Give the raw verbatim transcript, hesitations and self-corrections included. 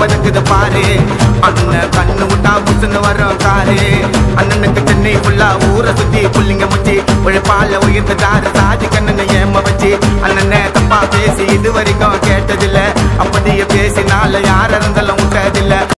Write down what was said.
பதுக்குது பாரு அண்ணன் கண்ணு விட்டா புசுன்னு வரும் காரு அண்ணனுக்கு சென்னை ஃபுல்லா ஊரை சுத்தி புள்ளிங்க முச்சி உழைப்பால உயிர்த்தாரு சாதி கண்ணனை ஏம வச்சு அண்ணனை தப்பா பேசி இது வரைக்கும் கேட்டதில்ல அப்படியே பேசினால யார இருந்தாலும் விட்டதில்ல